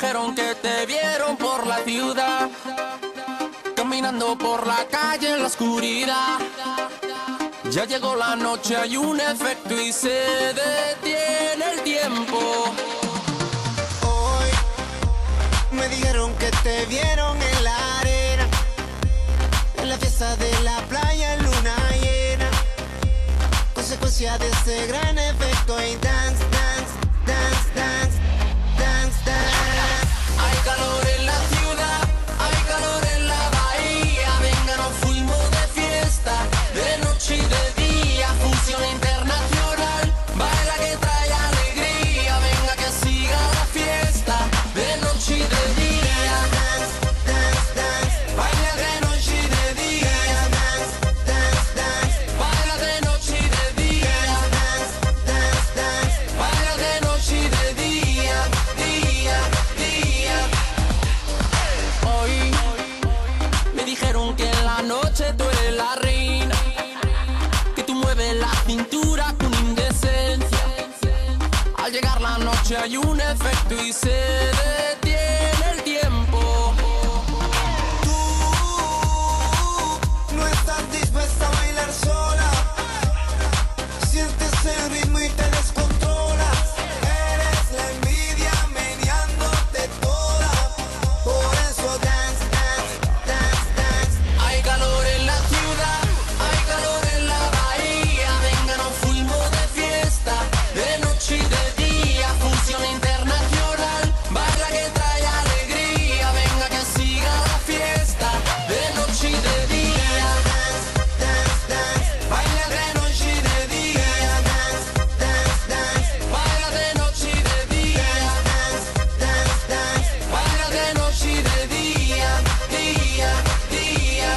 dijeron que te vieron por la ciudad, caminando por la calle en la oscuridad. Ya llegó la noche, hay un efecto y se detiene el tiempo. Hoy me dijeron que te vieron en la arena, en la fiesta de la playa en luna llena. Consecuencia de ese gran efecto y dance, dance, dance, dance, dance, dance. Hay calor en la ciudad, hay calor en la bahía. Venga, nos fuimos de fiesta, de noche y de día. Fusión internacional, baila que trae alegría. Venga que siga la fiesta, de noche y de día. Dance, dance, dance, Baila de noche y de día. dance, dance, dance, Baila de noche y de día. dance, dance, dance. Baila de noche y de día, día, día. Hoy me dijeron que en la noche tú eres la reina, que tú mueves la cintura con indecencia. Al llegar la noche hay un efecto y se detiene el tiempo. Tú no estás dispuesta a bailar sola, sientes el ritmo y te descontrolas. Eres la envidia meneándote toda, por eso dance, dance, dance, dance. Hay calor en la ciudad, hay calor en la bahía. Venga, nos fuimos de fiesta, de noche y de día. Fusión internacional, baila que trae alegría. Venga que siga la fiesta, de noche y de día. Dance, dance, dance, Baila de noche y de día. dance, dance, dance, Baila de noche y de día. dance, dance, dance. Baila de noche y de día, día, día.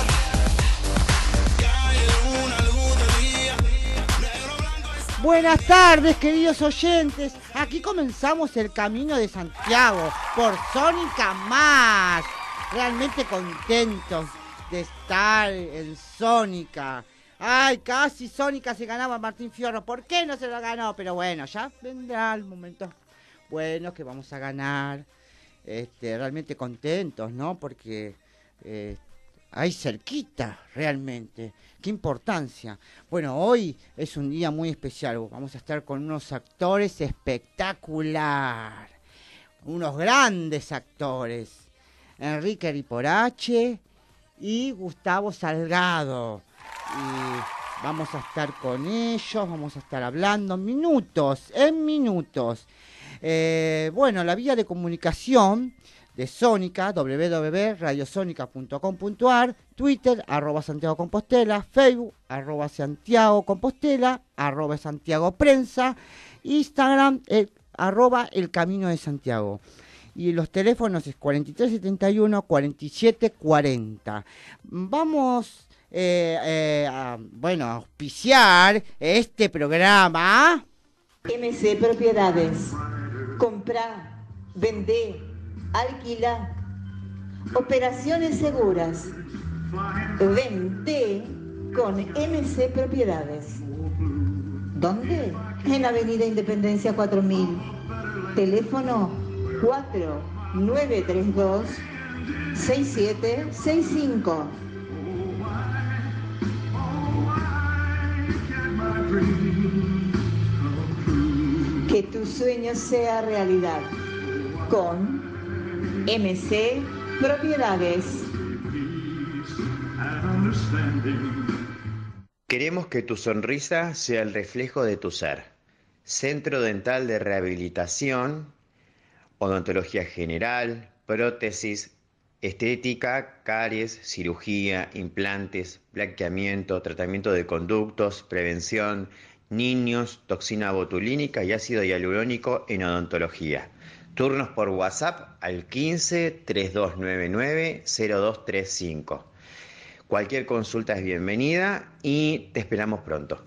Buenas tardes, queridos oyentes. Aquí comenzamos el Camino de Santiago por Sónica Más. Realmente contentos de estar en Sónica. Ay, casi Sónica se ganaba a Martín Fierro. ¿Por qué no se lo ganó? Pero bueno, ya vendrá el momento bueno que vamos a ganar. Realmente contentos, ¿no? Porque ahí cerquita, realmente. Qué importancia. Bueno, hoy es un día muy especial. Vamos a estar con unos actores espectacular. Unos grandes actores. Enrique Riporache y Gustavo Salgado. Y vamos a estar con ellos, vamos a estar hablando en minutos. Bueno, la vía de comunicación de Sónica, www.radiosonica.com.ar, Twitter, @Santiago Compostela, Facebook, @Santiago Compostela, @Santiago Prensa, Instagram, @El Camino de Santiago. Y los teléfonos es 4371 4740. Vamos a auspiciar este programa. MC Propiedades. Comprá, vendé, alquilá. Operaciones seguras. Vente con MC Propiedades. ¿Dónde? En Avenida Independencia 4000. Teléfono 4932-6765. Que tu sueño sea realidad con MC Propiedades. Queremos que tu sonrisa sea el reflejo de tu ser. Centro Dental de Rehabilitación, Odontología General, Prótesis, Estética, Caries, Cirugía, Implantes, Blanqueamiento, Tratamiento de Conductos, Prevención, Niños, Toxina botulínica y ácido hialurónico en odontología. Turnos por WhatsApp al 15 3299 0235. Cualquier consulta es bienvenida y te esperamos pronto.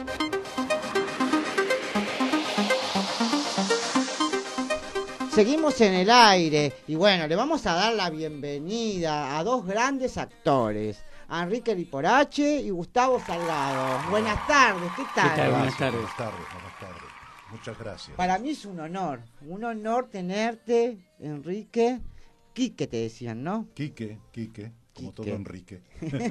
Seguimos en el aire y bueno, le vamos a dar la bienvenida a dos grandes actores, a Enrique Riporache y Gustavo Salgado. Buenas tardes, ¿qué tal? ¿Qué tal? Buenas tardes. Buenas tardes. Muchas gracias. Para mí es un honor tenerte, Enrique. Quique te decían, ¿no? Quique, como todo Enrique.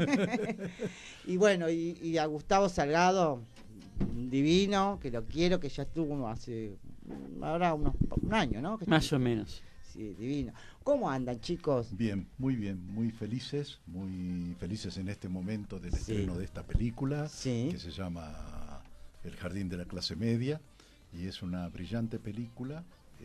Y bueno, y a Gustavo Salgado, divino, que lo quiero, que ya estuvo hace ahora un año, ¿no? Más o menos. Sí, divino. ¿Cómo andan, chicos? Bien, muy felices en este momento del estreno de esta película, que se llama El Jardín de la Clase Media, y es una brillante película,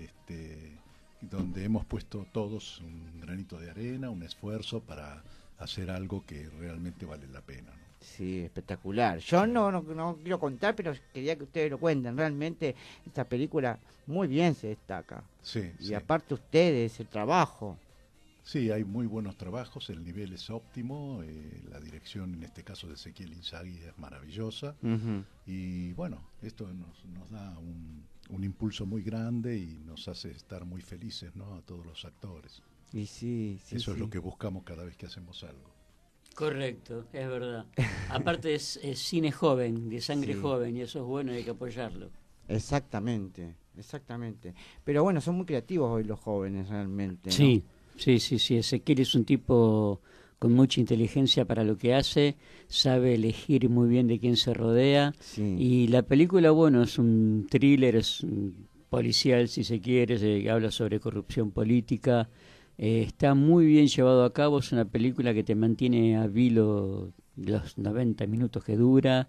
donde hemos puesto todos un granito de arena, un esfuerzo para hacer algo que realmente vale la pena, ¿no? Sí, espectacular. Yo no quiero contar, pero quería que ustedes lo cuenten. Realmente esta película muy bien se destaca. Sí. Y aparte ustedes, el trabajo. Sí, hay muy buenos trabajos, el nivel es óptimo, la dirección en este caso de Ezequiel Inzaghi es maravillosa. Y bueno, esto nos da un impulso muy grande y nos hace estar muy felices, ¿no?, a todos los actores. Y eso es lo que buscamos cada vez que hacemos algo. Correcto, es verdad. Aparte es cine joven, de sangre joven, y eso es bueno y hay que apoyarlo. Exactamente. Pero bueno, son muy creativos hoy los jóvenes realmente, ¿no? Sí. Ezequiel es un tipo con mucha inteligencia para lo que hace, sabe elegir muy bien de quién se rodea. Y la película, bueno, es un thriller, es un policial, si se quiere, habla sobre corrupción política. Está muy bien llevado a cabo, es una película que te mantiene a vilo los 90 minutos que dura,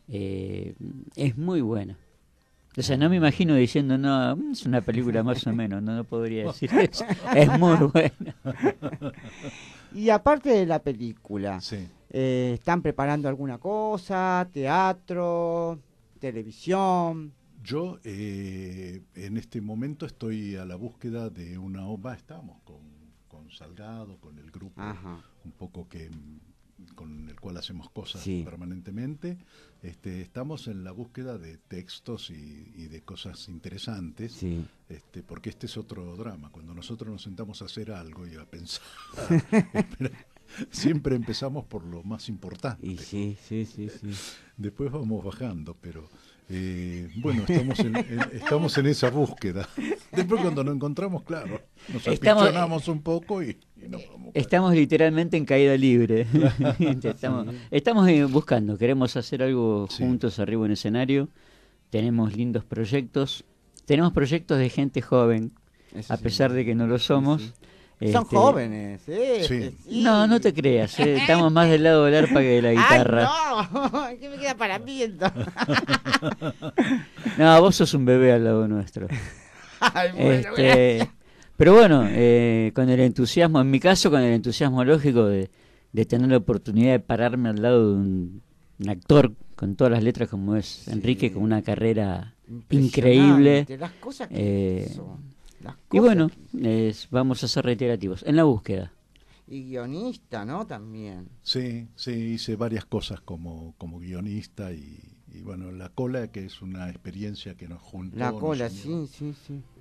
es muy buena. O sea, no me imagino diciendo, no, es una película más o menos, no podría decir eso, es muy buena. Y aparte de la película, ¿están preparando alguna cosa? ¿Teatro? ¿Televisión? Yo en este momento estoy a la búsqueda de una obra, estamos con Salgado, con el grupo, un poco con el cual hacemos cosas permanentemente. Estamos en la búsqueda de textos y de cosas interesantes, porque este es otro drama. Cuando nosotros nos sentamos a hacer algo y a pensar, siempre empezamos por lo más importante. Y sí. Después vamos bajando, pero bueno, estamos en esa búsqueda. Después cuando nos encontramos, claro, nos aficionamos un poco y nos vamos. Estamos literalmente en caída libre. Estamos buscando, queremos hacer algo juntos arriba en escenario. Tenemos lindos proyectos. Tenemos proyectos de gente joven, a pesar de que no lo somos. Son jóvenes, No te creas, estamos más del lado del arpa que de la guitarra. ¡Ay, no! ¿Qué me queda para mí entonces? No, vos sos un bebé al lado nuestro. Ay, bueno, pero bueno, con el entusiasmo, en mi caso, con el entusiasmo lógico de tener la oportunidad de pararme al lado de un actor con todas las letras como es Enrique, con una carrera increíble. Las cosas que hizo. Y bueno, vamos a ser reiterativos, en la búsqueda. Y guionista, ¿no? También. Sí, hice varias cosas como guionista y bueno, La Cola, que es una experiencia que nos juntó. La Cola, unió, sí.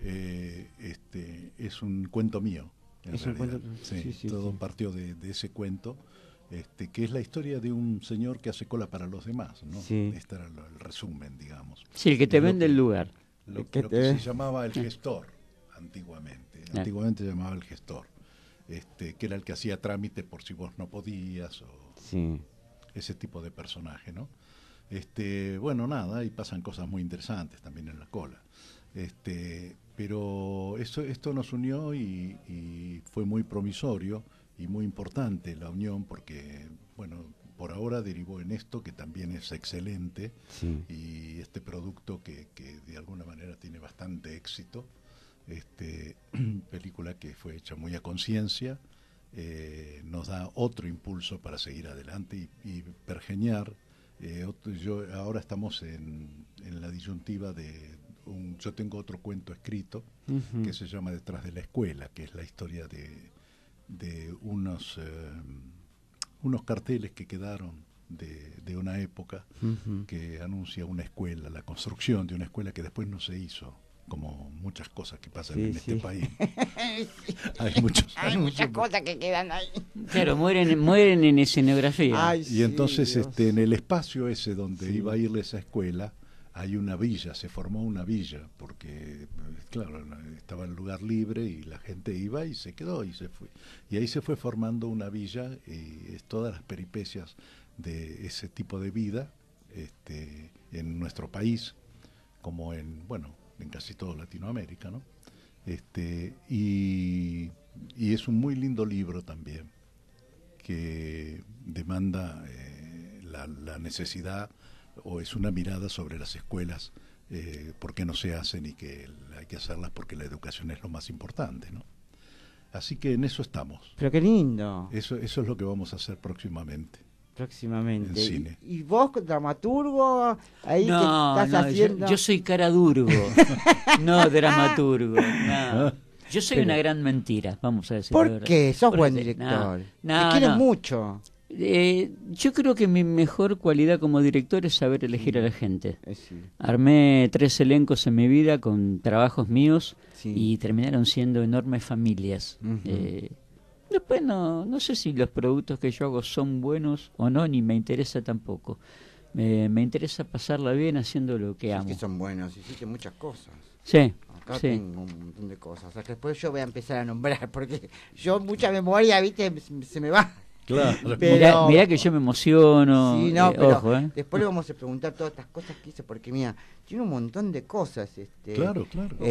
Es un cuento mío, en es realidad. Un cuento, todo partió de ese cuento, que es la historia de un señor que hace cola para los demás, ¿no? Este era el resumen, digamos. Sí, el que te vende el lugar. Lo que se llamaba el gestor. Antiguamente se llamaba el gestor, que era el que hacía trámite por si vos no podías, o ese tipo de personaje, ¿no? Bueno, nada, y pasan cosas muy interesantes también en La Cola. Pero esto nos unió y fue muy promisorio y muy importante la unión, porque, bueno, por ahora derivó en esto, que también es excelente, y este producto que de alguna manera tiene bastante éxito. Película que fue hecha muy a conciencia, nos da otro impulso para seguir adelante y pergeñar. Ahora estamos en la disyuntiva yo tengo otro cuento escrito que se llama Detrás de la Escuela, que es la historia de unos carteles que quedaron de una época que anuncia una escuela, la construcción de una escuela que después no se hizo, como muchas cosas que pasan en este país. Hay muchas cosas que quedan ahí. Claro, mueren en escenografía. Y entonces en el espacio ese donde iba a ir esa escuela, hay una villa, se formó una villa, porque, claro, estaba el lugar libre y la gente iba y se quedó y se fue. Y ahí se fue formando una villa y todas las peripecias de ese tipo de vida en nuestro país, como en casi toda Latinoamérica, ¿no? Y es un muy lindo libro también, que demanda la necesidad, o es una mirada sobre las escuelas, por qué no se hacen y que hay que hacerlas porque la educación es lo más importante, ¿no? Así que en eso estamos. Pero qué lindo. Eso es lo que vamos a hacer próximamente. Próximamente. En cine. ¿Y vos, dramaturgo, ahí no, que estás haciendo? Yo soy caradurgo, no dramaturgo. No. Yo soy una gran mentira, vamos a decir. ¿Por qué? Sos buen director. Te quieren mucho. Yo creo que mi mejor cualidad como director es saber elegir a la gente. Sí. Armé 3 elencos en mi vida con trabajos míos, sí, y terminaron siendo enormes familias. Después no sé si los productos que yo hago son buenos o no, ni me interesa tampoco. Me interesa pasarla bien haciendo lo que amo. Es que son buenos, hiciste muchas cosas. Sí. Acá tengo un montón de cosas. O sea, que después yo voy a empezar a nombrar, porque yo mucha memoria, viste, se me va. Claro. Pero, mirá que yo me emociono. Sí, no, pero ojo, después le vamos a preguntar todas estas cosas que hizo, porque mira, tiene un montón de cosas. Claro.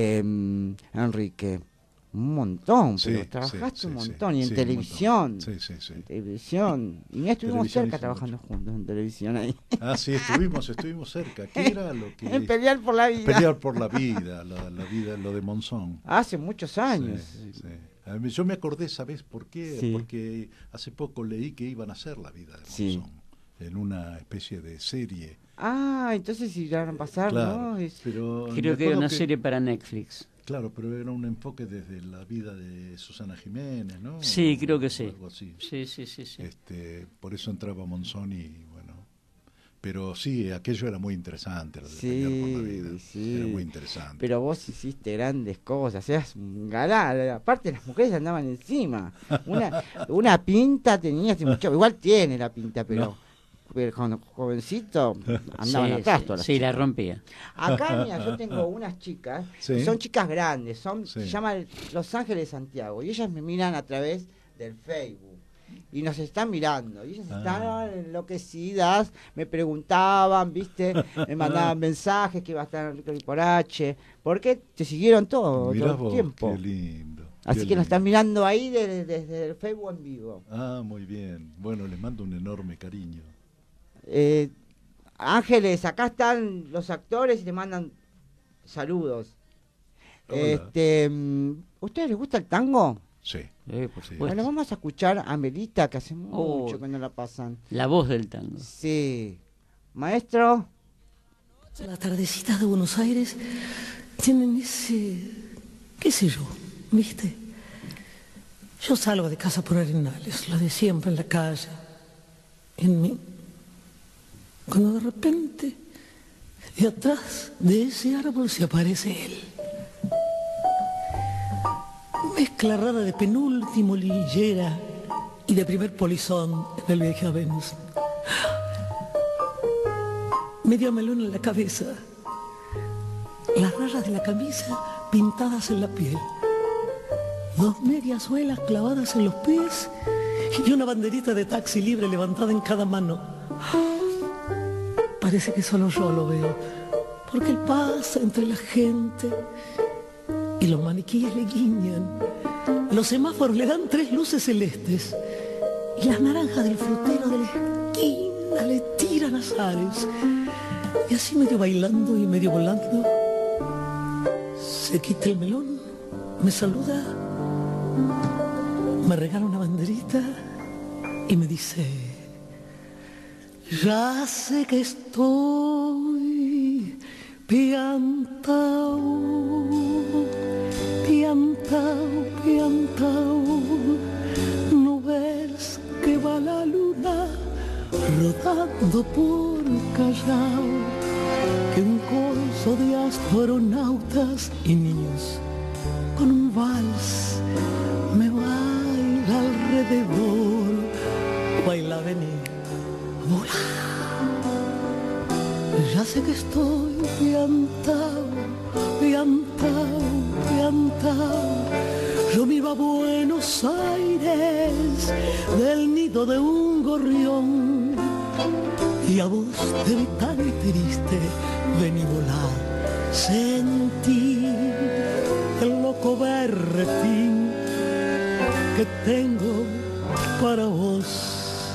Enrique, un montón, Sí, pero trabajaste sí, un sí, montón, y en sí, televisión. Sí. En televisión. Y mira, estuvimos Televisión cerca hizo trabajando juntos en televisión ahí. Ah, sí, estuvimos cerca. ¿Qué era lo que...? En Pelear por la Vida. Pelear por la vida, la vida, lo de Monzón. Hace muchos años. Sí. Yo me acordé, ¿sabés por qué? Sí. Porque hace poco leí que iban a hacer La vida de Monzón, en una especie de serie. Ah, entonces irán a pasar, Claro, ¿no? pero Creo que era una serie para Netflix. Claro, pero era un enfoque desde la vida de Susana Jiménez, ¿no? Sí, creo que sí. Algo así. Sí. Por eso entraba Monzón y bueno. Pero sí, aquello era muy interesante, lo de Sí, Pelear por la vida. sí. Era muy interesante. Pero vos hiciste grandes cosas, eras un galán. Aparte, las mujeres andaban encima. Una pinta tenía este muchacho. Igual tiene la pinta, pero cuando jovencito andaban atrás todas las sí, chicas. la rompía. Acá, mira, yo tengo unas chicas, Sí. son chicas grandes, se Sí. llaman Los Ángeles de Santiago, y ellas me miran a través del Facebook. Y nos están mirando, y ellas están enloquecidas, me preguntaban, ¿viste? Me mandaban mensajes que iba a estar Enrique Liporache, porque te siguieron todo Mirá el vos, tiempo. qué lindo. Así qué que nos lindo. están mirando ahí desde el Facebook en vivo. Ah, muy bien. Bueno, les mando un enorme cariño. Ángeles, acá están los actores y te mandan saludos. Hola. ¿Ustedes les gusta el tango? Sí. Por supuesto. Bueno, vamos a escuchar a Melita, que hace mucho Oh. que no la pasan. La voz del tango. Sí. Maestro. Las tardecitas de Buenos Aires tienen ese, qué sé yo, ¿viste? Yo salgo de casa por Arenales, lo de siempre en la calle, en mí. Cuando de repente, de atrás de ese árbol se aparece él. Mezcla rara de penúltimo liguillera y de primer polizón en el viaje a Venus. Medio melón en la cabeza, las rayas de la camisa pintadas en la piel, 2 medias suelas clavadas en los pies y una banderita de taxi libre levantada en cada mano. Parece que solo yo lo veo, porque él pasa entre la gente y los maniquíes le guiñan. Los semáforos le dan 3 luces celestes y las naranjas del frutero de la esquina le tiran azares. Y así medio bailando y medio volando, se quita el melón, me saluda, me regala una banderita y me dice: ya sé que estoy piantao, piantao, piantao. ¿No ves que va la luna rodando por Callao? Que un corso de astronautas y niños con un vals me baila alrededor. Baila, vení, volá. Ya sé que estoy piantao, piantao, piantao. Yo me iba a Buenos Aires del nido de un gorrión, y a vos te vi tan triste, vení volar, sentí el loco berretín que tengo para vos.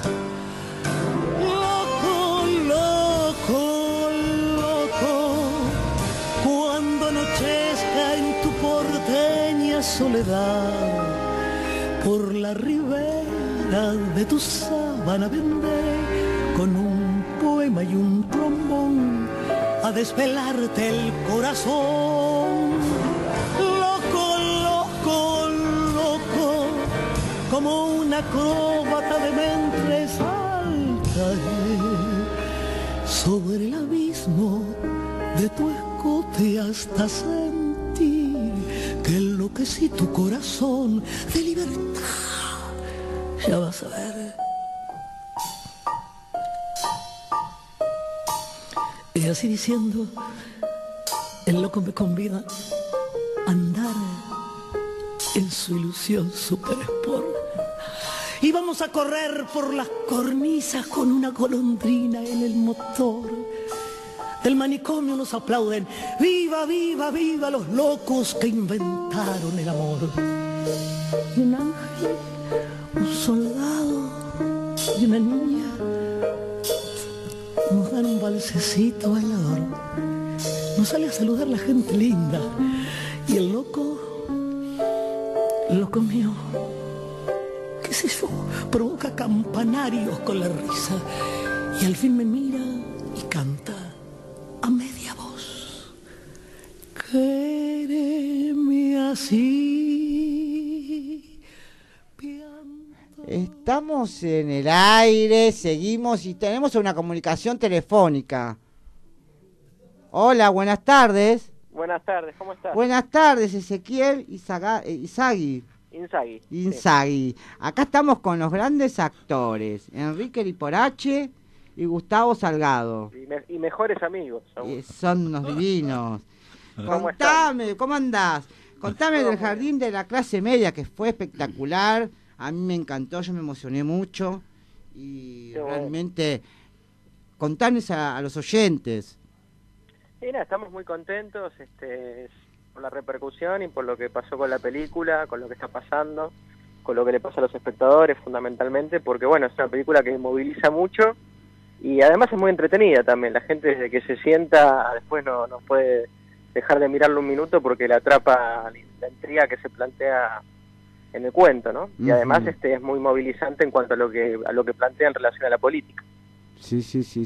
Loco, loco, loco, cuando anochezca en tu porteña soledad, por la ribera de tu sábana vendré con un poema y un trombón a desvelarte el corazón. Loco, loco, loco, como una acróbata de mente saltaré sobre el abismo de tu escote hasta sentir que enloquecí tu corazón de libertad. Ya vas a ver. Y así diciendo, el loco me convida a andar en su ilusión super sport. Y vamos a correr por las cornisas con una golondrina en el motor. Del manicomio nos aplauden, viva, viva, viva los locos que inventaron el amor. Y un ángel, un soldado y una niña nos dan un balsecito bailador. Nos sale a saludar la gente linda. Y el loco mío, qué sé yo, provoca campanarios con la risa. Y al fin me mira y canta a media voz. Quéreme así. Estamos en el aire, seguimos y tenemos una comunicación telefónica. Hola, buenas tardes. Buenas tardes, ¿cómo estás? Buenas tardes, Ezequiel Inzaghi. Inzaghi. Acá estamos con los grandes actores, Enrique Liporache y Gustavo Salgado. Y mejores amigos. Son unos divinos. Contame, ¿cómo andás? Contame del Jardín de la Clase Media, que fue espectacular. A mí me encantó, yo me emocioné mucho. Y realmente, contanos a los oyentes. Sí, nada, estamos muy contentos por la repercusión y por lo que pasó con la película, con lo que está pasando, con lo que le pasa a los espectadores fundamentalmente, porque bueno, es una película que moviliza mucho y además es muy entretenida también. La gente desde que se sienta después no puede dejar de mirarlo un minuto porque le atrapa la intriga que se plantea en el cuento, ¿no? Y además es muy movilizante en cuanto a lo que plantea en relación a la política. Sí.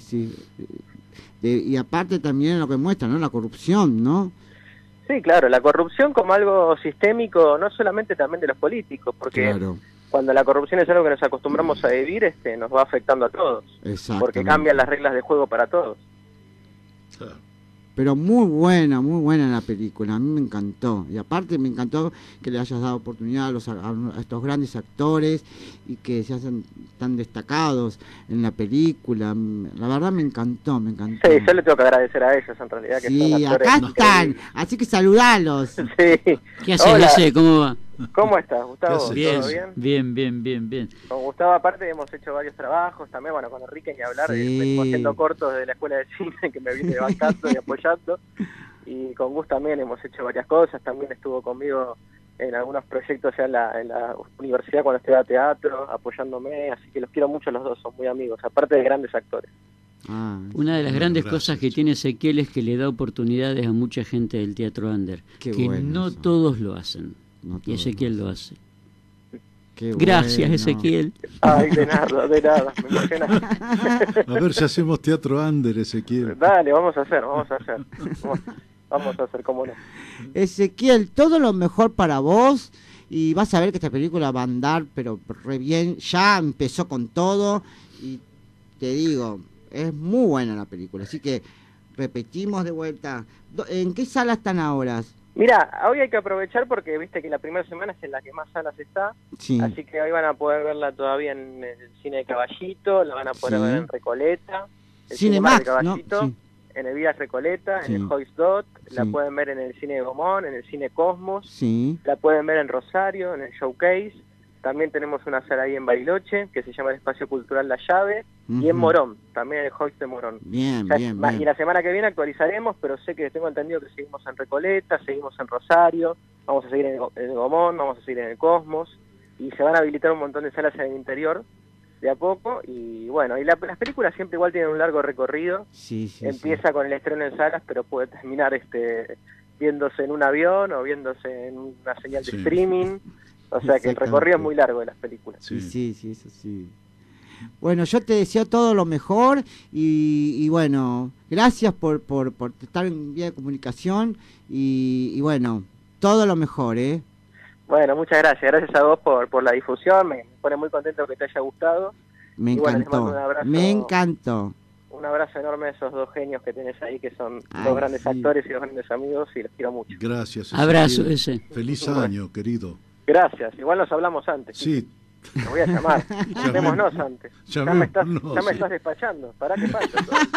Y aparte también lo que muestra, ¿no? La corrupción, ¿no? Sí, claro, la corrupción como algo sistémico, no solamente también de los políticos, porque cuando la corrupción es algo que nos acostumbramos a vivir, nos va afectando a todos, porque cambian las reglas de juego para todos. Claro. Pero muy buena la película, a mí me encantó. Y aparte me encantó que le hayas dado oportunidad a estos grandes actores y que se hacen tan destacados en la película. La verdad me encantó. Sí, yo le tengo que agradecer a ellos en realidad. Que sí, son acá están, así que saludalos. Sí. ¿Qué haces, José? ¿Cómo va? ¿Cómo estás, Gustavo? Bien, ¿Todo bien? Bien. Con Gustavo aparte hemos hecho varios trabajos también, bueno, con Enrique ni hablar, venimos haciendo cortos de la escuela de cine que me vine bancando y apoyando, y con Gus también hemos hecho varias cosas, también estuvo conmigo en algunos proyectos ya en la universidad cuando estudiaba teatro, apoyándome, así que los quiero mucho los dos, son muy amigos, aparte de grandes actores. Una de las grandes cosas que tiene Ezequiel es que le da oportunidades a mucha gente del teatro under, que no todos lo hacen. Y Ezequiel lo hace. Gracias, Ezequiel. Ay, de nada, me emociona. A ver si hacemos teatro under, Ezequiel. Dale, vamos a hacer. Vamos a hacer, cómo no. Ezequiel, todo lo mejor para vos. Y vas a ver que esta película va a andar, pero re bien. Ya empezó con todo. Y te digo, es muy buena la película. Así que repetimos de vuelta. ¿En qué sala están ahora? Mira, hoy hay que aprovechar porque viste que la primera semana es en la que más salas está, así que hoy van a poder verla todavía en el Cine de Caballito, la van a poder ver en Recoleta, el Cinemax, de Caballito, ¿no? en Evías Recoleta, Sí. en el Joyce Dot, la Sí. pueden ver en el Cine Gomón, en el Cine Cosmos, Sí. la pueden ver en Rosario, en el Showcase. También tenemos una sala ahí en Bariloche, que se llama el Espacio Cultural La Llave, y en Ujú. Morón, también en el Joyce de Morón. Bien, Ya, bien, Y bien. la semana que viene actualizaremos, pero sé que tengo entendido que seguimos en Recoleta, seguimos en Rosario, vamos a seguir en el Gomón, vamos a seguir en el Cosmos, y se van a habilitar un montón de salas en el interior de a poco, y bueno, y las películas siempre igual tienen un largo recorrido. Sí, sí, Empieza con el estreno en salas, pero puede terminar viéndose en un avión o viéndose en una señal de Sí. streaming. O sea que el recorrido es muy largo de las películas. Sí, sí, sí, eso sí. Bueno, yo te deseo todo lo mejor y bueno, gracias por estar en vía de comunicación y bueno, todo lo mejor, ¿eh? Bueno, muchas gracias. Gracias a vos por la difusión. Me pone muy contento que te haya gustado. Me Y bueno, les encantó, mando un abrazo. me encantó. Un abrazo enorme a esos dos genios que tenés ahí, que son Ay, dos grandes sí. actores y dos grandes amigos, y los quiero mucho. Gracias. Abrazo Ezequiel. ese. Feliz año, querido. Gracias. Igual nos hablamos antes. Sí. Te voy a llamar. Llamémonos antes. Ya me Llamémonos, sí. estás despachando. Pará que falta.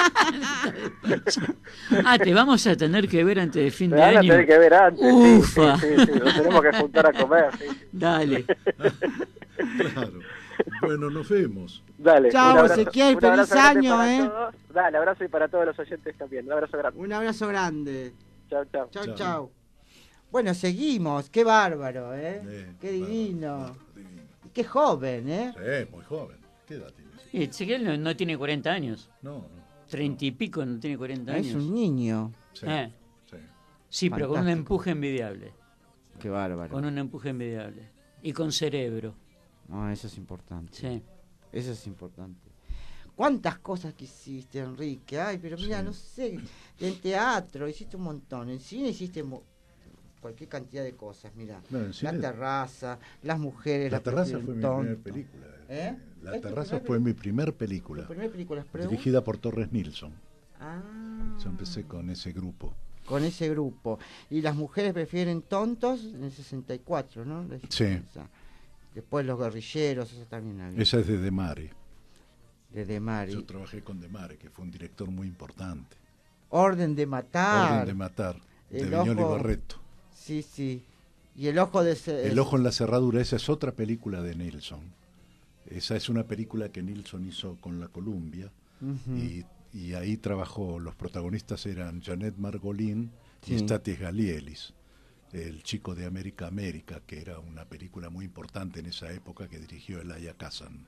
Ah, te vamos a tener que ver antes de fin Me de van a año. tener que ver antes. Ufa. Sí, nos tenemos que juntar a comer. Sí. Dale. Claro. Bueno, nos vemos. Dale. Chao, un abrazo- Ezequiel, un abrazo feliz grande año, para ¿eh? todos. Dale, abrazo y para todos los oyentes también. Un abrazo grande. Un abrazo grande. Chao, chao. Chao, Chao. chao. Bueno, seguimos, qué bárbaro, ¿eh? Qué divino. Bárbaro, divino. Y qué joven, ¿eh? Sí, muy joven. ¿Qué edad tiene? Y Ezequiel no tiene 40 años. No. 30 y pico, no tiene 40 años. Es un niño. Sí, Eh. sí. Sí, pero con un Fantástico. empuje envidiable. Qué bárbaro. Con un empuje envidiable. Y con cerebro. No, eso es importante. Sí. Eso es importante. ¿Cuántas cosas que hiciste, Enrique? Ay, pero mira, Sí. no sé. En teatro hiciste un montón. En cine hiciste cualquier cantidad de cosas. Mira, No, en cine- La terraza, las mujeres. La terraza prefieren fue mi tonto. primera película. ¿Eh? La ¿Es tu terraza primer fue mi primer película. Tu primera película es Preu? Dirigida por Torres Nilsson. Ah, Yo empecé con ese grupo. con ese grupo. Y las mujeres prefieren tontos en el 64, ¿no? Sí. Esa. Después los guerrilleros, eso también había. Esa es de De Mare. De De Mari. Yo trabajé con De Mare, que fue un director muy importante. Orden de matar. Orden de matar, de El Viñoly ojo- Barreto. Sí, sí. Y el ojo de ese... El ojo en la cerradura, esa es otra película de Nilsson. Esa es una película que Nilsson hizo con la Columbia. Ujú. Y ahí trabajó, los protagonistas eran Janet Margolin Sí. y Stathis Galielis, el chico de América, que era una película muy importante en esa época que dirigió Elia Kazan.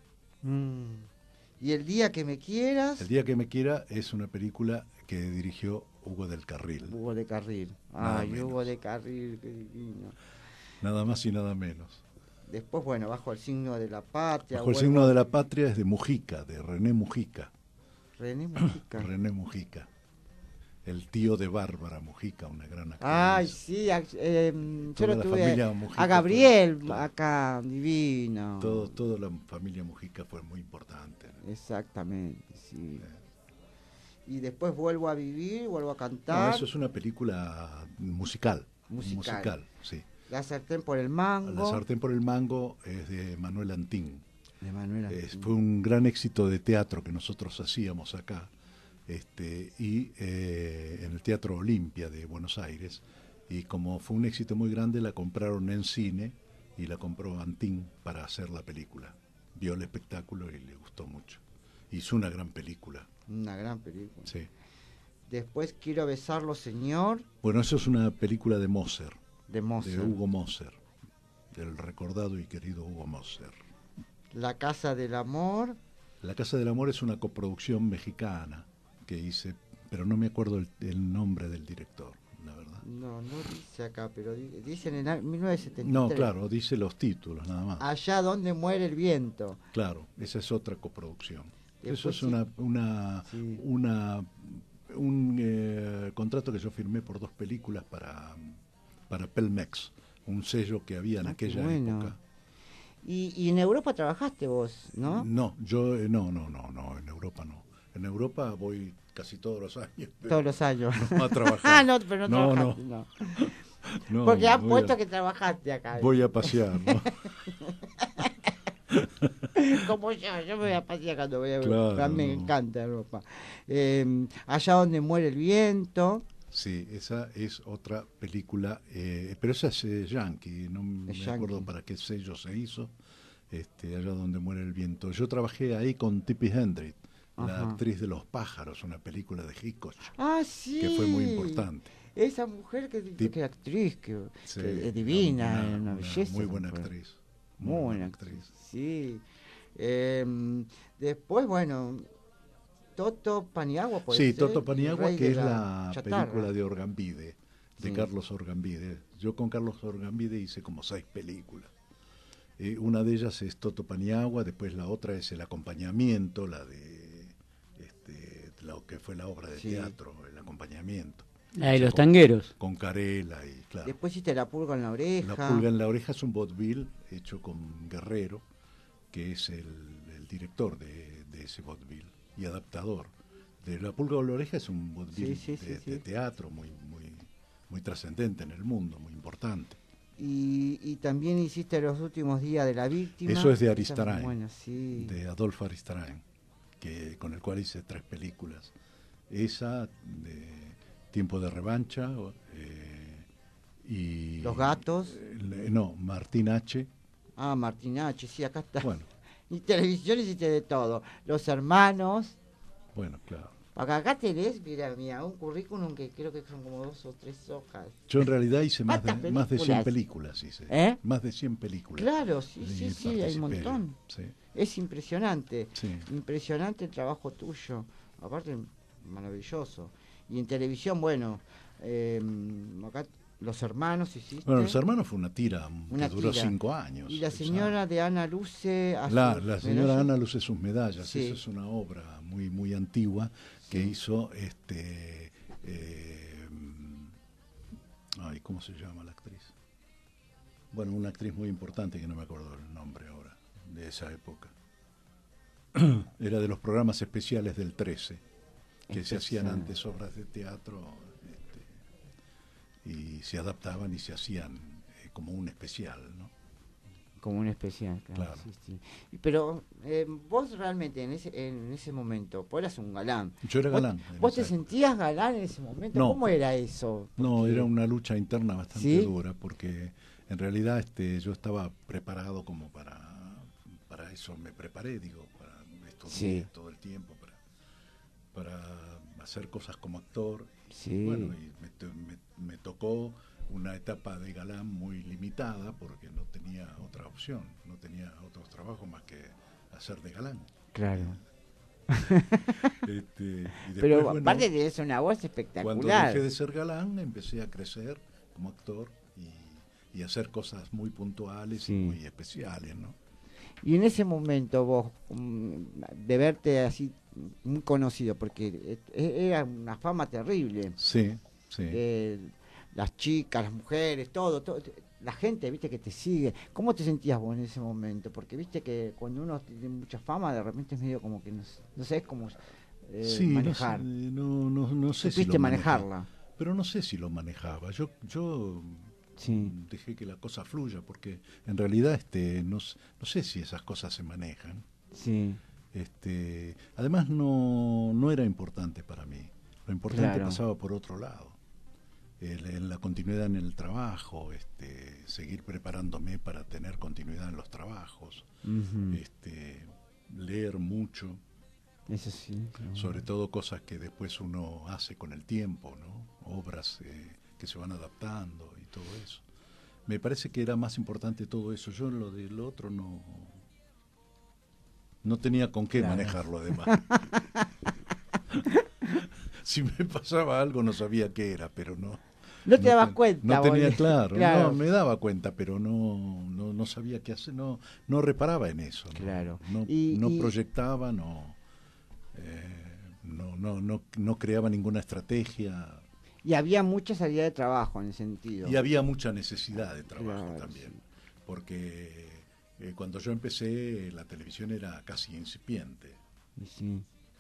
Y El día que me quieras... El día que me quiera es una película que dirigió Hugo del Carril. Hugo de Carril. Nada Ay, menos. Hugo de Carril, qué divino. Nada más y nada menos. Después, bueno, Bajo el signo de la patria. Bajo el vuelvo signo a- de la patria es de Mujica, de René Mujica. René Mujica. René Mujica. El tío de Bárbara Mujica, una gran actriz. Ay, sí, yo Toda lo la tuve familia Mujica a Gabriel fue- claro. acá, divino. Toda la familia Mujica fue muy importante. Exactamente, sí. Y después vuelvo a vivir, vuelvo a No, cantar. eso es una película musical. Musical. Sí. La sartén por el mango. La sartén por el mango es de Manuel Antín. De Manuel Antín. Fue un gran éxito de teatro que nosotros hacíamos acá. En el Teatro Olimpia de Buenos Aires, y como fue un éxito muy grande la compraron en cine y la compró Antín para hacer la película. Vio el espectáculo y le gustó mucho. Hizo una gran película. Una gran película. Sí. Después Quiero besarlo, señor, Bueno, eso es una película de Moser, de Mozart. de Hugo Moser, del recordado y querido Hugo Moser. La casa del amor. La Casa del Amor es una coproducción mexicana que hice, pero no me acuerdo el nombre del director, la verdad. No dice acá, pero dice en el 1973. No, claro, dice los títulos nada más. Allá donde muere el viento. Claro, esa es otra coproducción. Después Eso es sí. Sí. un contrato que yo firmé por 2 películas para Pelmex, un sello que había en Qué aquella bueno. época. Y en Europa trabajaste vos, ¿no? No, yo no, en Europa no. En Europa voy casi todos los años. Todos los años. No a trabajar. Ah, no, pero no No, trabajaste, no. No, Porque han voy puesto a- que trabajaste acá. Voy a pasear, ¿no? Como yo me voy a pasear cuando voy a ver. Claro, Me encanta Europa. Allá donde muere el viento. Sí, esa es otra película, pero esa es yankee, no me acuerdo para qué sello se hizo, allá donde muere el viento. Yo trabajé ahí con Tippi Hendrix, la actriz de Los pájaros, una película de Hitchcock, sí, que fue muy importante. Esa mujer que actriz, que es divina, una belleza. Muy buena actriz. Muy buena actriz. Sí. Después, bueno, Toto Paniagua, sí, Toto Paniagua, que es la película de Orgambide, de Carlos Orgambide. Yo con Carlos Orgambide hice como 6 películas. Una de ellas es Toto Paniagua, después la otra es El acompañamiento, la de lo que fue la obra de teatro, El acompañamiento. La de los tangueros. Con Carela y claro. Después hiciste La pulga en la oreja. La pulga en la oreja es un vaudeville hecho con Guerrero, que es el director de ese vaudeville y adaptador. De La pulga en la oreja es un vaudeville de teatro muy trascendente en el mundo, muy importante. Y también hiciste Los últimos días de la víctima. Eso es de Aristarain, bueno, sí. de Adolphe Aristarain, con el cual hice 3 películas. Esa de Tiempo de revancha y Los gatos. No, Martín H. Martín H, sí, acá está. Bueno. Y televisión hiciste de todo. Los hermanos. Bueno, claro. Acá tenés, mira, un currículum que creo que son como 2 o 3 hojas. Yo en realidad hice más de 100 películas. Hice. Más de 100 películas. Claro, sí, hay un montón. Sí. Es impresionante. Sí. Impresionante el trabajo tuyo. Aparte, maravilloso. Y en televisión, bueno, acá Los hermanos hiciste. Bueno, Los hermanos fue una tira que duró 5 años. Y la señora de Ana Luce. La señora Ana Luce sus medallas. Sí. Esa es una obra muy antigua que hizo ¿cómo se llama la actriz? Bueno, una actriz muy importante que no me acuerdo el nombre ahora, de esa época. Era de los programas especiales del 13, que se hacían antes obras de teatro y se adaptaban y se hacían como un especial, ¿no? Como un especial, claro. Sí. Pero vos realmente en ese momento, vos eras un galán. Yo era galán. ¿Vos te sentías galán en ese momento? No. ¿Cómo era eso? No, era una lucha interna bastante dura, porque en realidad yo estaba preparado como para eso, me preparé, estudié todo el tiempo para hacer cosas como actor. Sí. Bueno, y me tocó una etapa de galán muy limitada porque no tenía otra opción, no tenía otros trabajos más que hacer de galán. Claro. Y después, pero aparte de eso, una voz espectacular. Cuando dejé de ser galán, empecé a crecer como actor y hacer cosas muy puntuales y muy especiales, ¿no? Y en ese momento vos, de verte así muy conocido, porque era una fama terrible. Sí. Las chicas, las mujeres, todo, la gente, viste, que te sigue. ¿Cómo te sentías vos en ese momento? Porque viste que cuando uno tiene mucha fama, de repente es medio como que no sabes cómo manejar. No sé si supiste manejarla. Pero no sé si lo manejaba. Yo dejé que la cosa fluya, porque en realidad no sé si esas cosas se manejan. Sí. Además no era importante para mí. Lo importante pasaba por otro lado. La continuidad en el trabajo, seguir preparándome para tener continuidad en los trabajos, leer mucho. Eso sí. Sobre todo cosas que después uno hace con el tiempo, ¿no? Obras que se van adaptando y todo eso. Me parece que era más importante todo eso. Yo lo del otro no tenía con qué manejarlo además. Si me pasaba algo no sabía qué era, pero no te dabas cuenta. No tenía claro. No, me daba cuenta, pero no sabía qué hacer, no reparaba en eso. Claro. No proyectaba, no creaba ninguna estrategia. Y había mucha salida de trabajo en ese sentido. Y había mucha necesidad de trabajo también, porque cuando yo empecé la televisión era casi incipiente. Sí.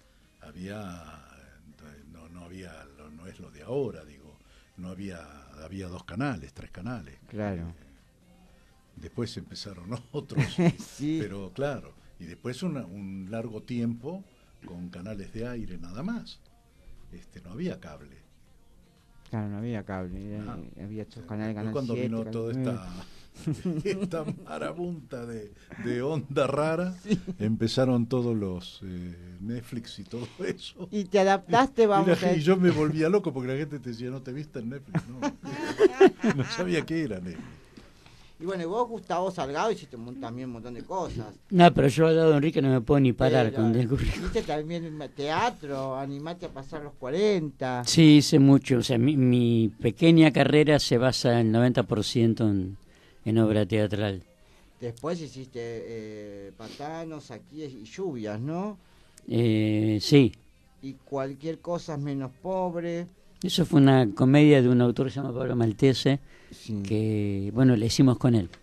No es lo de ahora, había 2 canales, 3 canales. Claro. Después empezaron otros, pero claro, Y después un largo tiempo con canales de aire nada más. No había cable. Claro, no había cable, había estos canales, Canal cuando 7, vino toda esta marabunta de onda rara, sí. Empezaron todos los Netflix y todo eso. Y te adaptaste, y yo me volvía loco porque la gente te decía, no te viste en Netflix, no sabía qué era Netflix. Y bueno, y vos, Gustavo Salgado, hiciste también un montón de cosas. No, pero yo al lado de Enrique no me puedo ni parar con el currículum. Hiciste también teatro, animaste a pasar los 40. Sí, hice mucho. O sea, mi pequeña carrera se basa en 90% en obra teatral. Después hiciste Patanos, Sequías y Lluvias, ¿no? Sí. Y Cualquier cosa menos pobre. Eso fue una comedia de un autor que se llama Pablo Maltese, sí. Que, bueno, la hicimos con él.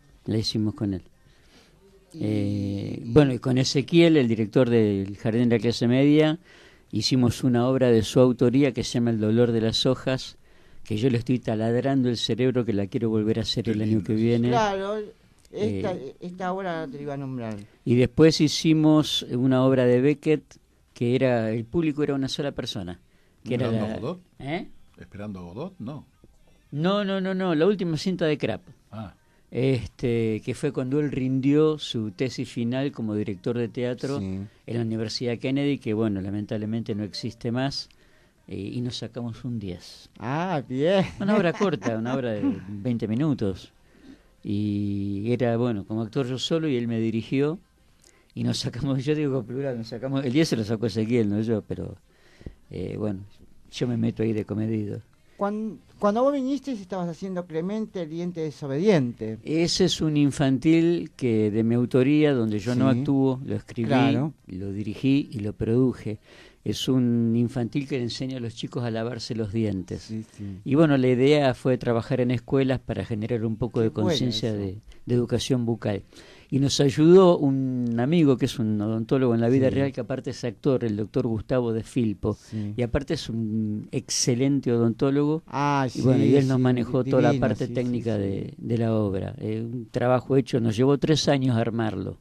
Bueno, y con Ezequiel, el director del Jardín de la Clase Media, hicimos una obra de su autoría que se llama El dolor de las hojas, que yo le estoy taladrando el cerebro, que la quiero volver a hacer el año que viene. Claro, esta obra te iba a nombrar. Y después hicimos una obra de Beckett, que el público era una sola persona. Que ¿Esperando era a Godot? ¿Eh? ¿Esperando a Godot? No. No, la última cinta de Krapp. Que fue cuando él rindió su tesis final como director de teatro en la Universidad Kennedy, que bueno, lamentablemente no existe más, y nos sacamos un 10. Ah, bien. Una obra corta, una obra de 20 minutos. Y era, bueno, como actor yo solo y él me dirigió, y nos sacamos, yo digo plural, nos sacamos, el 10 se lo sacó Ezequiel, no yo, pero bueno, yo me meto ahí de comedido. Cuando vos viniste estabas haciendo Clemente, el diente desobediente. Ese es un infantil que de mi autoría, donde yo no actúo, lo escribí, lo dirigí y lo produje. Es un infantil que le enseña a los chicos a lavarse los dientes. Y bueno, la idea fue trabajar en escuelas para generar un poco de conciencia de educación bucal. Y nos ayudó un amigo que es un odontólogo en la vida real, que aparte es actor, el doctor Gustavo de Filpo. Y aparte es un excelente odontólogo. Y bueno, y él nos manejó toda la parte técnica de la obra. Un trabajo hecho, nos llevó 3 años armarlo.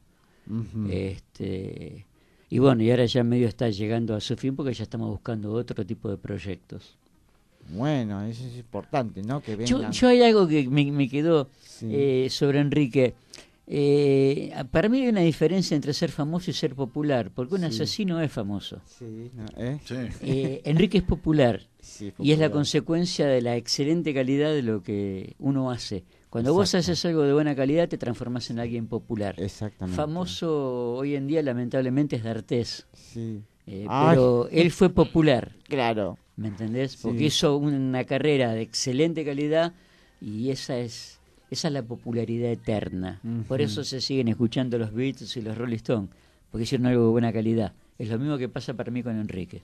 Y bueno, y ahora ya medio está llegando a su fin porque ya estamos buscando otro tipo de proyectos. Bueno, eso es importante, ¿no? Que vengan. Yo hay algo que me quedó sobre Enrique. Para mí hay una diferencia entre ser famoso y ser popular, porque un asesino es famoso. Enrique es popular, y es la consecuencia de la excelente calidad de lo que uno hace. Cuando vos haces algo de buena calidad te transformás en alguien popular. Exactamente. Famoso hoy en día lamentablemente es D'Artés, pero él fue popular. Claro. ¿Me entendés? Porque hizo una carrera de excelente calidad y esa es la popularidad eterna. Por eso se siguen escuchando los Beatles y los Rolling Stones, porque hicieron algo de buena calidad. Es lo mismo que pasa para mí con Enrique.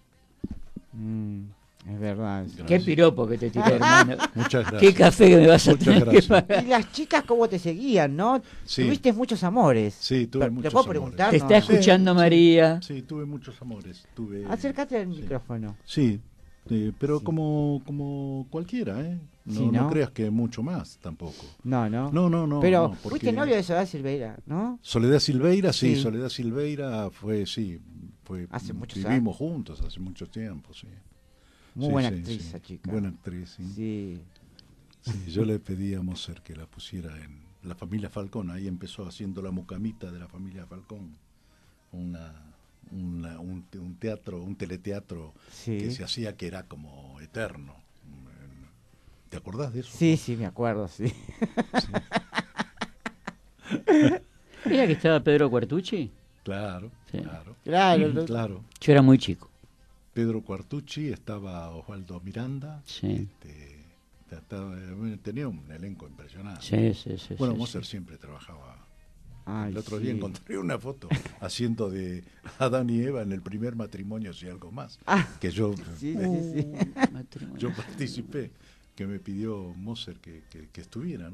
Es verdad. Qué piropo que te tiré, hermano. Muchas gracias. Qué café que me vas a tener que pagar. Y las chicas, ¿cómo te seguían, no? Tuviste muchos amores. Sí, tuve muchos ¿Te puedo amores. preguntar? Te está escuchando María. Sí, tuve muchos amores. Acércate al micrófono. Sí, pero como cualquiera, ¿eh? No creas que mucho más tampoco. No. Pero fuiste novio de Soledad Silveira, ¿no? Soledad Silveira, sí. Soledad Silveira fue hace muchos años. Vivimos juntos hace mucho tiempo, sí. Muy buena actriz esa chica. Buena actriz, sí. Yo le pedí a Moser que la pusiera en La Familia Falcón. Ahí empezó haciendo La Mucamita de La Familia Falcón. Un teatro, un teleteatro que se hacía que era como eterno. ¿Te acordás de eso? Sí, me acuerdo, sí. ¿Era que estaba Pedro Cuartucci? Claro. Yo era muy chico. Pedro Cuartucci, estaba Osvaldo Miranda. Tenía un elenco impresionante. Bueno, Moser siempre trabajaba. El otro día encontré una foto haciendo de Adán y Eva en el primer matrimonio y algo más. Que yo participé, que me pidió Moser que estuviera, ¿no?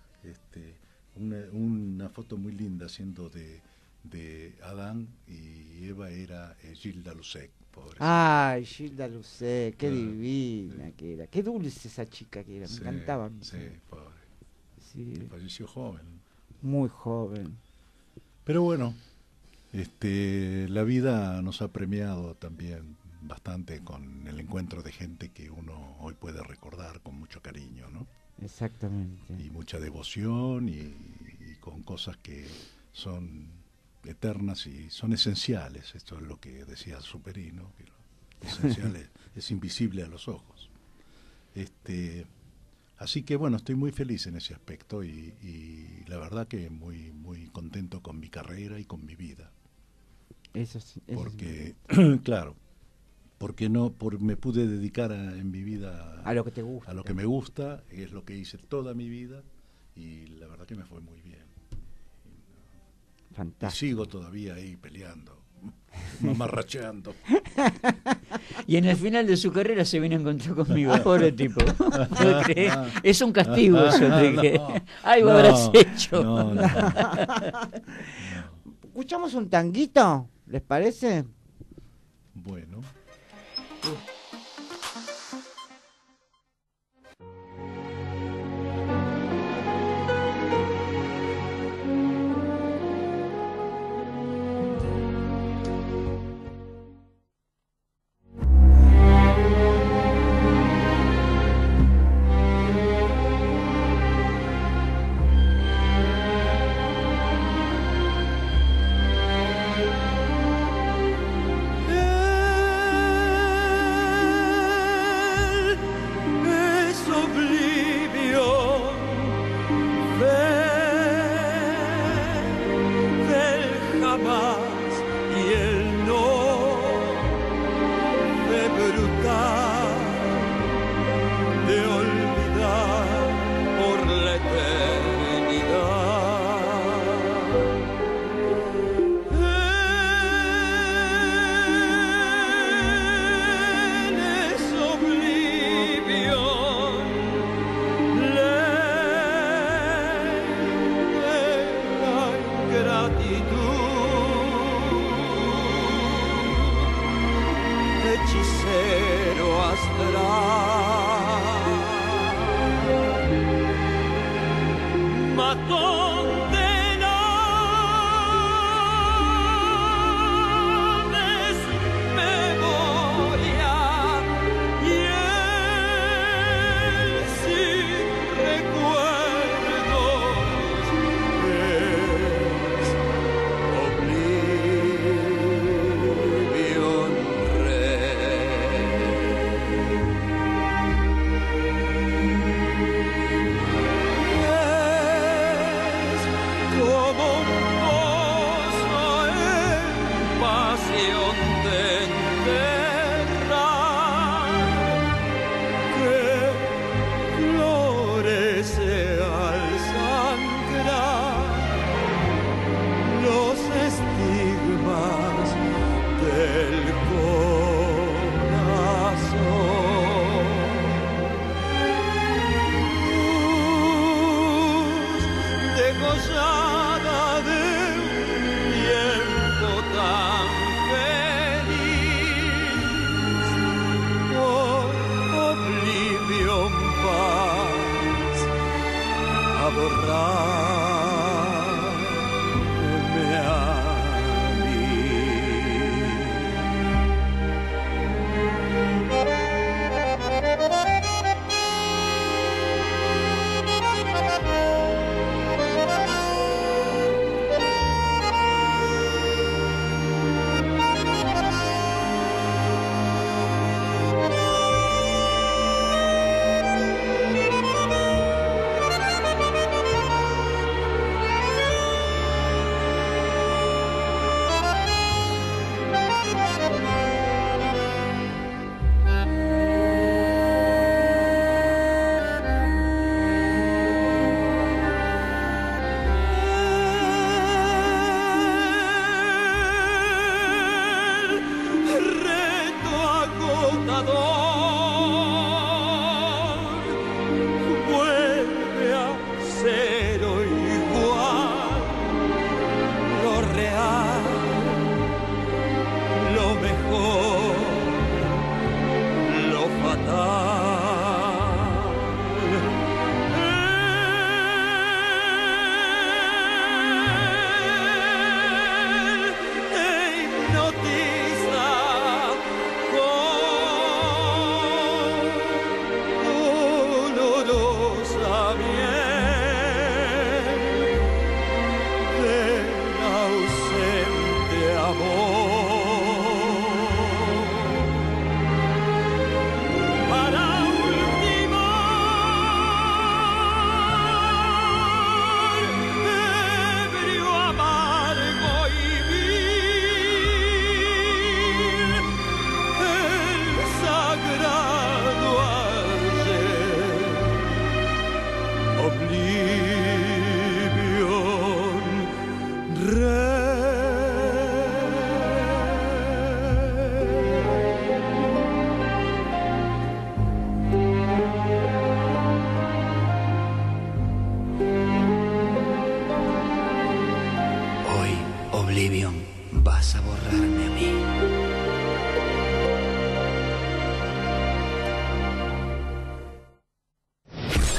Una foto muy linda haciendo de Adán y Eva era Gilda Lucek. Gilda Lucek, qué divina que era. Qué dulce esa chica que era, me encantaba. Sí, pobre. Falleció joven. Muy joven. Pero bueno, La vida nos ha premiado también bastante con el encuentro de gente que uno hoy puede recordar con mucho cariño, ¿no? Exactamente. Y mucha devoción y con cosas que son eternas y son esenciales. Esto es lo que decía Superino, que lo esencial es invisible a los ojos. Así que bueno, estoy muy feliz en ese aspecto y la verdad que muy, muy contento con mi carrera y con mi vida. Eso porque, claro, porque me pude dedicar en mi vida a lo que te gusta. A lo que me gusta, es lo que hice toda mi vida y la verdad que me fue muy bien. Fantástico. Y sigo todavía ahí peleando, mamarracheando. Y en el final de su carrera se vino a encontrar conmigo, pobre tipo. Es un castigo eso de que algo habrás hecho. No. ¿Escuchamos un tanguito? ¿Les parece? Bueno.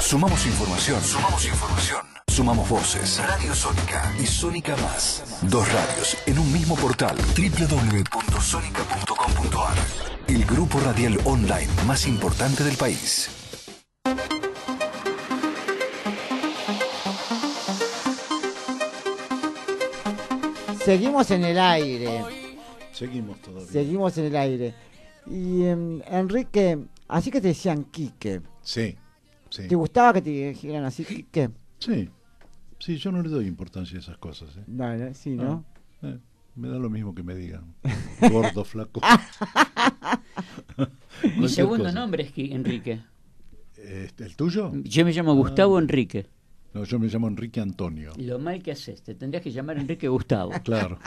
Sumamos información. Sumamos voces. Radio Sónica y Sónica Más. Dos radios en un mismo portal. www.sonica.com.ar. El grupo radial online más importante del país. Seguimos en el aire. Seguimos todavía. Seguimos en el aire. Y Enrique, así que te decían Quique. Sí. ¿Te gustaba que te dijeran así, Quique? Sí, yo no le doy importancia a esas cosas. Vale, sí, ¿no? Me da lo mismo que me digan. Gordo, flaco. Mi segundo nombre es Enrique. ¿El tuyo? Yo me llamo Gustavo Enrique. No, yo me llamo Enrique Antonio. Lo mal que haces, te tendrías que llamar Enrique Gustavo. Claro.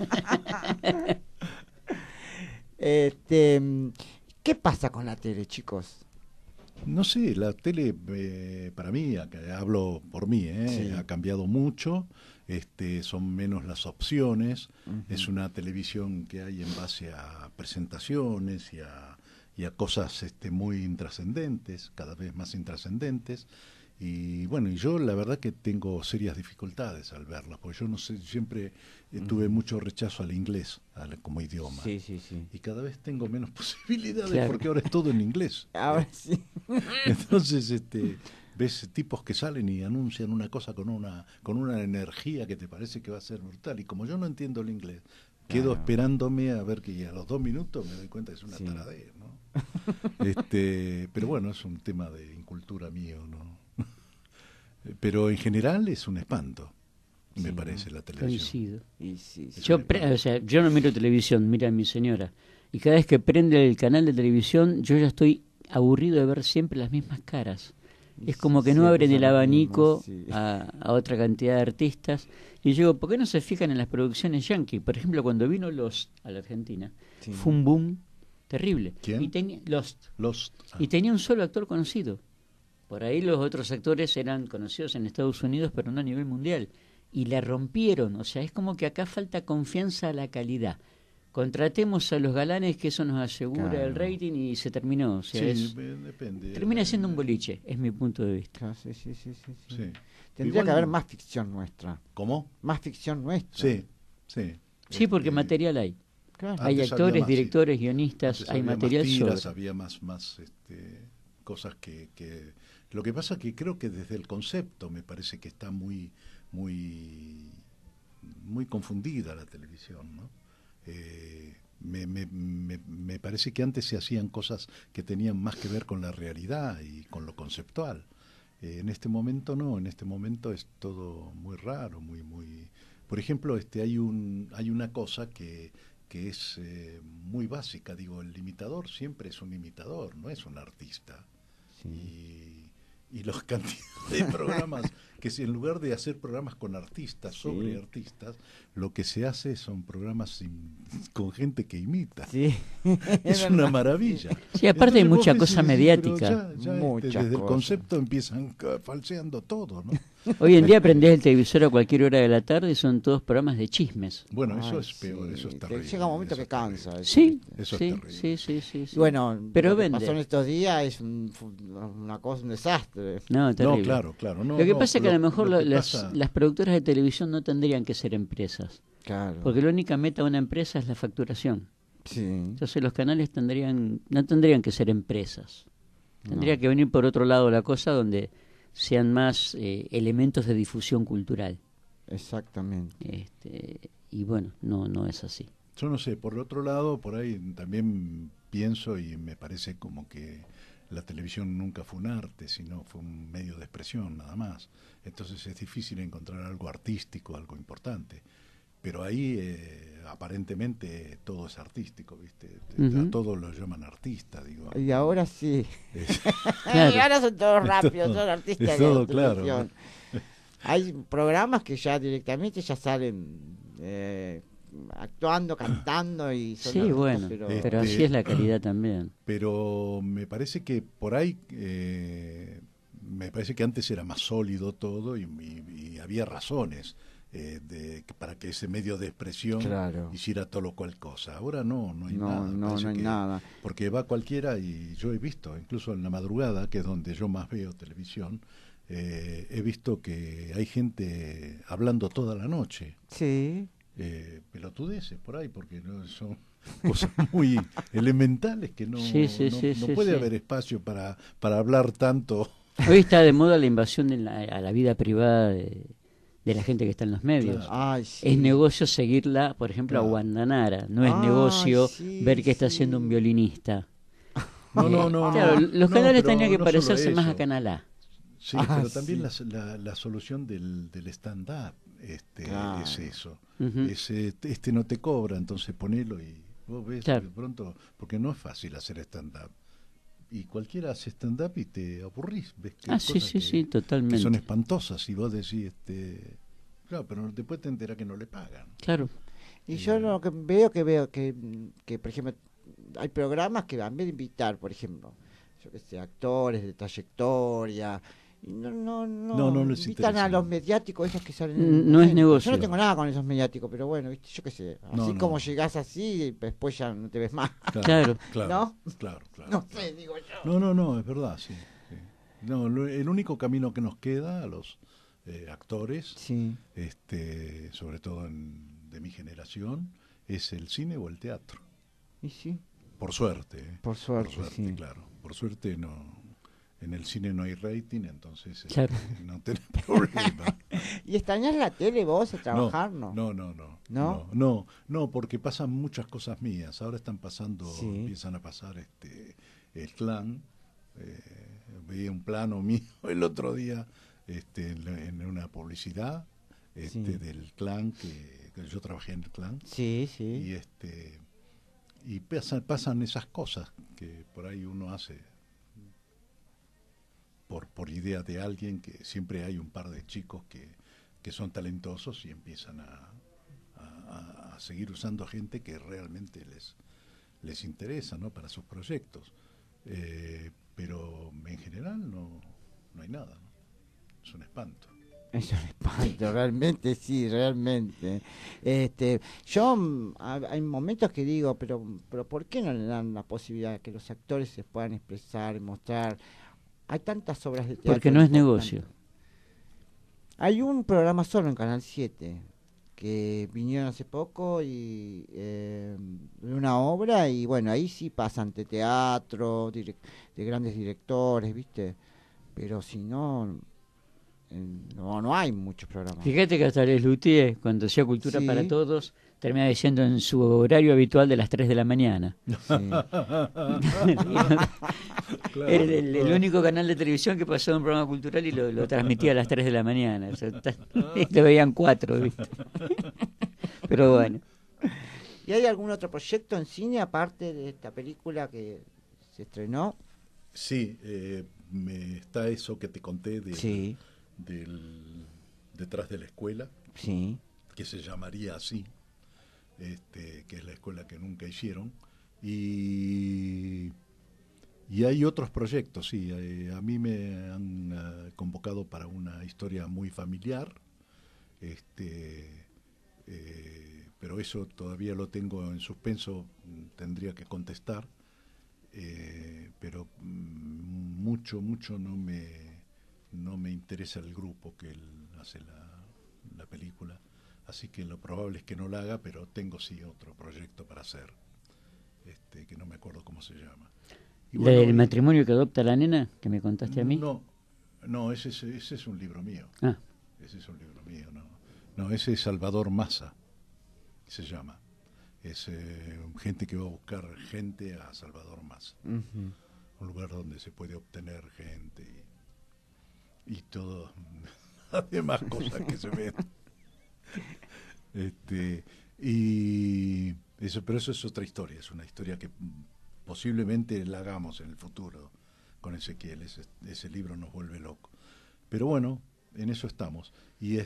¿Qué pasa con la tele, chicos? No sé, la tele para mí, hablo por mí, sí, ha cambiado mucho, son menos las opciones, es una televisión que hay en base a presentaciones y a cosas muy intrascendentes, cada vez más intrascendentes. Y bueno, y yo la verdad que tengo serias dificultades al verla, porque yo no sé, siempre tuve mucho rechazo al inglés como idioma. Sí. Y cada vez tengo menos posibilidades, claro, porque ahora es todo en inglés. Ahora sí. Entonces, ves tipos que salen y anuncian una cosa con una energía que te parece que va a ser brutal. Y como yo no entiendo el inglés, quedo esperándome a ver que a los 2 minutos me doy cuenta que es una taradez, ¿no? Pero bueno, es un tema de incultura mío, ¿no? Pero en general es un espanto, me parece, la televisión. Coincido. Yo no miro televisión, mira a mi señora. Y cada vez que prende el canal de televisión, yo ya estoy aburrido de ver siempre las mismas caras. Es como que no abren el abanico a otra cantidad de artistas. Y yo digo, ¿por qué no se fijan en las producciones yankee? Por ejemplo, cuando vino Lost a la Argentina, fue un boom terrible. ¿Quién? Y tenía Lost. Ah. Y tenía un solo actor conocido. Por ahí los otros actores eran conocidos en Estados Unidos, pero no a nivel mundial. Y la rompieron. O sea, es como que acá falta confianza a la calidad. Contratemos a los galanes, que eso nos asegura el rating, y se terminó. O sea, depende. Termina siendo un boliche, es mi punto de vista. Sí. Tendría que haber más ficción nuestra. ¿Cómo? Más ficción nuestra. Sí, porque material hay. Claro. Hay actores, directores, guionistas, hay material más había más cosas que lo que pasa que creo que desde el concepto me parece que está muy confundida la televisión, ¿no? Me parece que antes se hacían cosas que tenían más que ver con la realidad y con lo conceptual. En este momento no, en este momento es todo muy raro, muy por ejemplo, hay una cosa que es muy básica, digo, el imitador siempre es un imitador, no es un artista. Y los cantidades de programas que en lugar de hacer programas con artistas, sobre artistas, lo que se hace son programas con gente que imita. Es una maravilla. Sí, aparte hay mucha cosa mediática. Desde el concepto empiezan falseando todo, ¿no? Hoy en día prendés el televisor a cualquier hora de la tarde y son todos programas de chismes. Bueno, eso es peor, eso es terrible. Llega un momento que cansa. Sí, eso es terrible. Sí. Bueno, pero lo que vende. pasó en estos días es una cosa, un desastre. No, terrible. Claro. Lo que pasa es que a lo mejor las productoras de televisión no tendrían que ser empresas. Claro. Porque la única meta de una empresa es la facturación. Sí. Entonces los canales no tendrían que ser empresas. Tendría que venir por otro lado la cosa, donde sean más elementos de difusión cultural. Exactamente. Y bueno, no es así. Yo no sé, por otro lado, por ahí también pienso y me parece como que la televisión nunca fue un arte, sino fue un medio de expresión nada más. Entonces es difícil encontrar algo artístico, algo importante. Pero ahí aparentemente todo es artístico, ¿viste? A todos lo llaman artista, digo. Y ahora sí. Claro. Y ahora son todos rápidos, son artistas es todo, de televisión. Claro. Hay programas que ya directamente ya salen actuando, cantando y son sí, artistas, bueno, pero así es la calidad también. Pero me parece que por ahí me parece que antes era más sólido todo y había razones. para que ese medio de expresión hiciera todo lo cual cosa. Ahora no hay nada. No hay nada. Porque va cualquiera, y yo he visto, incluso en la madrugada, que es donde yo más veo televisión, he visto que hay gente hablando toda la noche. Sí. Pelotudeces por ahí, porque no son cosas muy elementales que no puede haber espacio para hablar tanto. Hoy está de moda la invasión a la vida privada de la gente que está en los medios. Claro. Ay, sí. Es negocio seguirla, por ejemplo, a Guandanara. No es negocio ver qué está haciendo un violinista. No. Claro, los canales pero tenían que no parecerse solo más eso. a Canal A. Sí, pero también la solución del stand-up es eso. Este no te cobra, entonces ponelo y vos ves de pronto, porque no es fácil hacer stand-up. Y cualquiera hace stand-up y te aburrís, ves que sí, totalmente. Que son espantosas y vos decís, claro, pero después te enterás que no le pagan. Claro. Y yo lo que veo que por ejemplo, hay programas que en vez de invitar, por ejemplo, yo que sé, actores de trayectoria, y no les invitan interesa. a los mediáticos esos que salen. No es negocio. Yo no tengo nada con esos mediáticos, pero bueno, ¿viste? Yo qué sé, así como llegás así, después ya no te ves más. Claro. ¿No? Claro. No sé, digo yo. No, es verdad, sí. No, el único camino que nos queda a los actores, sobre todo de mi generación, es el cine o el teatro. ¿Y sí? Por suerte. Por suerte, sí. Claro. Por suerte en el cine no hay rating, entonces no tenés problema. ¿Y extrañas la tele vos a trabajar? No, porque pasan muchas cosas mías. Ahora empiezan a pasar el clan. Veía un plano mío el otro día en una publicidad del clan, que yo trabajé en el clan. Sí. Y pasan esas cosas que por ahí uno hace por idea de alguien, que siempre hay un par de chicos que son talentosos y empiezan a seguir usando gente que realmente les interesa, ¿no?, para sus proyectos. Pero en general no hay nada, ¿no? Es un espanto. Es un espanto, realmente, sí, realmente. Yo hay momentos que digo, pero ¿por qué no le dan la posibilidad de que los actores se puedan expresar y mostrar? Hay tantas obras de teatro. Porque no es negocio. Hay un programa solo en Canal 7 que vinieron hace poco y de una obra, y bueno, ahí sí pasan de teatro, de grandes directores, ¿viste? Pero si no hay muchos programas. Fíjate que hasta Les Luthier, cuando hacía Cultura para Todos, termina diciendo en su horario habitual de las 3 de la mañana. Era el único canal de televisión que pasaba un programa cultural y lo transmitía a las 3 de la mañana. O sea, lo veían 4, ¿viste? Pero bueno. ¿Y hay algún otro proyecto en cine aparte de esta película que se estrenó? Sí, está eso que te conté del Detrás de la Escuela, que se llamaría así, que es la escuela que nunca hicieron, y hay otros proyectos, sí. A mí me han convocado para una historia muy familiar, pero eso todavía lo tengo en suspenso, tendría que contestar, pero mucho no me interesa el grupo que él hace la película, así que lo probable es que no la haga, pero tengo sí otro proyecto para hacer, que no me acuerdo cómo se llama. Y bueno, ¿El matrimonio que adopta la nena que me contaste a mí? No, ese es un libro mío. Ese es un libro mío, no, ese es Salvador Massa, se llama. Es gente que va a buscar gente a Salvador Massa. Un lugar donde se puede obtener gente y todo, además cosas que se ven. Pero eso es otra historia, es una historia que posiblemente la hagamos en el futuro con Ezequiel. Ese libro nos vuelve loco. Pero bueno, en eso estamos. Y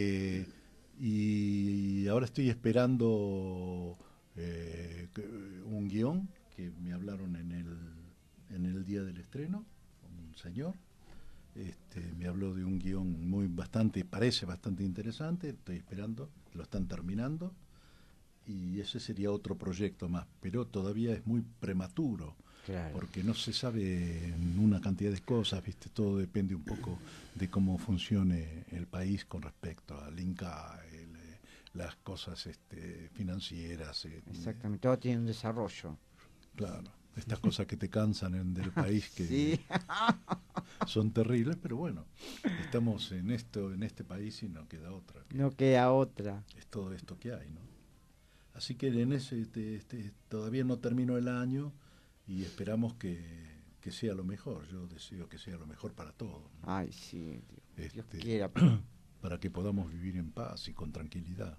ahora estoy esperando un guión que me hablaron en el día del estreno, un señor, Me habló de un guión parece bastante interesante, estoy esperando, lo están terminando, y ese sería otro proyecto más, pero todavía es muy prematuro, claro, porque no se sabe una cantidad de cosas, ¿viste? Todo depende un poco de cómo funcione el país con respecto al Inca, las cosas financieras. Exactamente, todo tiene un desarrollo. Claro, estas cosas que te cansan del país, que sí, son terribles, pero bueno, estamos en este país y no queda otra. No queda otra. Es todo esto que hay, ¿no? Así que en ese todavía no terminó el año y esperamos que sea lo mejor. Yo deseo que sea lo mejor para todos, ¿no? Ay, sí, Dios quiera. Para que podamos vivir en paz y con tranquilidad.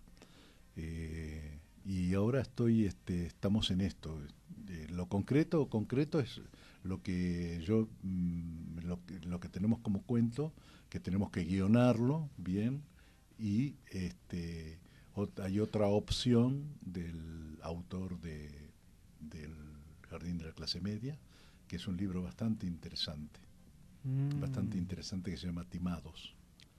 Y ahora estamos en esto. Lo concreto es lo que lo que tenemos como cuento, que tenemos que guionarlo bien, y hay otra opción del autor del Jardín de la Clase Media, que es un libro bastante interesante que se llama Timados.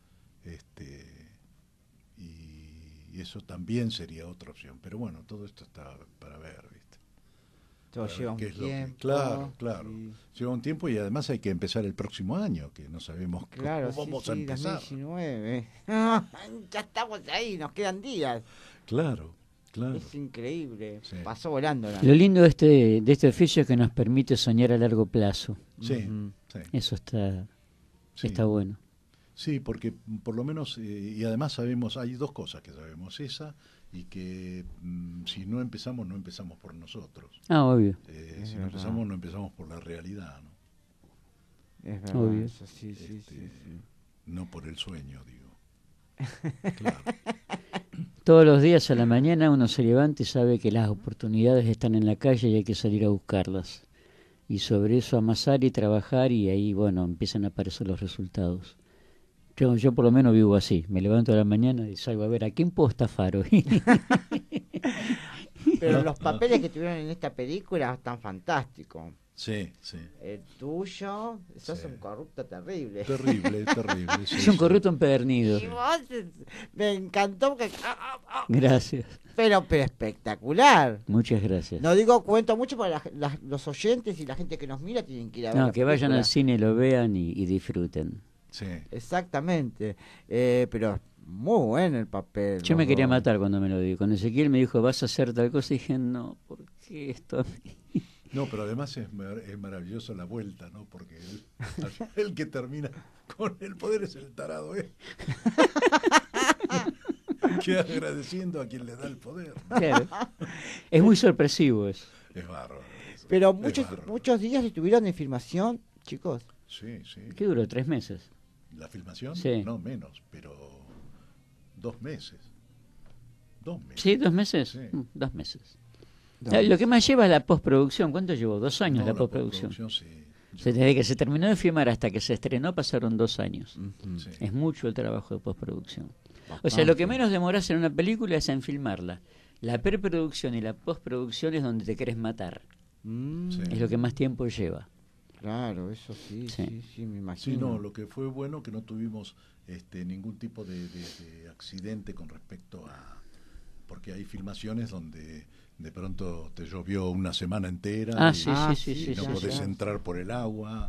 Y eso también sería otra opción, pero bueno, todo esto está para ver, ¿viste? Todo lleva un tiempo. Claro, sí. Lleva un tiempo, y además hay que empezar el próximo año, que no sabemos cómo vamos a empezar. 2019. Ya estamos ahí, nos quedan días. Claro. Es increíble, sí. Pasó volando. Lo lindo de este oficio es que nos permite soñar a largo plazo. Sí, sí. Eso está bueno. Sí, porque por lo menos, y además sabemos, hay dos cosas que sabemos, esa, y que si no empezamos por nosotros. Obvio. Si no empezamos, no empezamos por la realidad, ¿no? Es verdad, obvio. Eso, sí. No por el sueño, digo. Claro. Todos los días a la mañana uno se levanta y sabe que las oportunidades están en la calle y hay que salir a buscarlas. Y sobre eso amasar y trabajar, y ahí, bueno, empiezan a aparecer los resultados. Yo por lo menos vivo así. Me levanto a la mañana y salgo a ver a quién puedo estafar hoy. Pero los papeles que tuvieron en esta película están fantásticos. Sí. El tuyo, sos un corrupto terrible. Terrible. Sí, es un corrupto empedernido. Y vos, me encantó. Gracias. Pero espectacular. Muchas gracias. No digo cuento mucho, para los oyentes y la gente que nos mira tienen que ir a ver. No, que vayan al cine, lo vean y disfruten. Sí. Exactamente. Pero muy bueno el papel. Yo me quería matar cuando me lo dijo. Cuando Ezequiel me dijo, vas a hacer tal cosa, y dije, no, ¿por qué esto a mí? No, pero además es maravilloso la vuelta, ¿no? Porque el que termina con el poder es el tarado, ¿eh? Que agradeciendo a quien le da el poder. Claro. Es muy sorpresivo eso. Es bárbaro. Pero muchos días estuvieron de filmación, chicos. Sí. ¿Qué duró? 3 meses. ¿La filmación? Sí. No, menos, pero 2 meses. 2 meses. ¿Sí, 2 meses? Sí. 2 meses. Lo que más lleva es la postproducción. ¿Cuánto llevó? 2 años la postproducción. Sí. Desde que se terminó de filmar hasta que se estrenó pasaron 2 años. Sí. Es mucho el trabajo de postproducción. O sea, lo que menos demoras en una película es en filmarla. La preproducción y la postproducción es donde te querés matar. Sí. Es lo que más tiempo lleva. Claro, eso sí, me imagino. Sí, no, lo que fue bueno que no tuvimos ningún tipo de accidente con respecto a... Porque hay filmaciones donde de pronto te llovió una semana entera y no podés entrar por el agua.